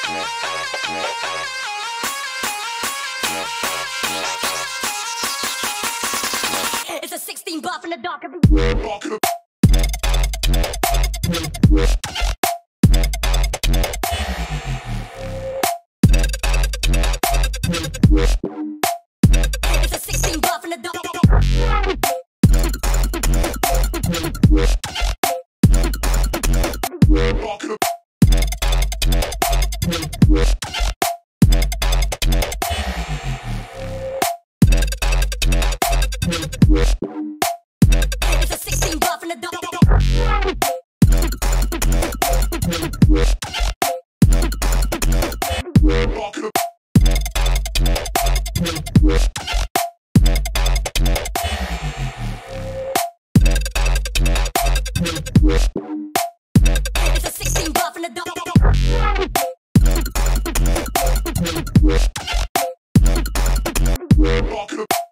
It's a 16 buff in the dark of It's a 16 buff in the dark. It's a 16 buff in the dark. It's a 16 buff in the dark.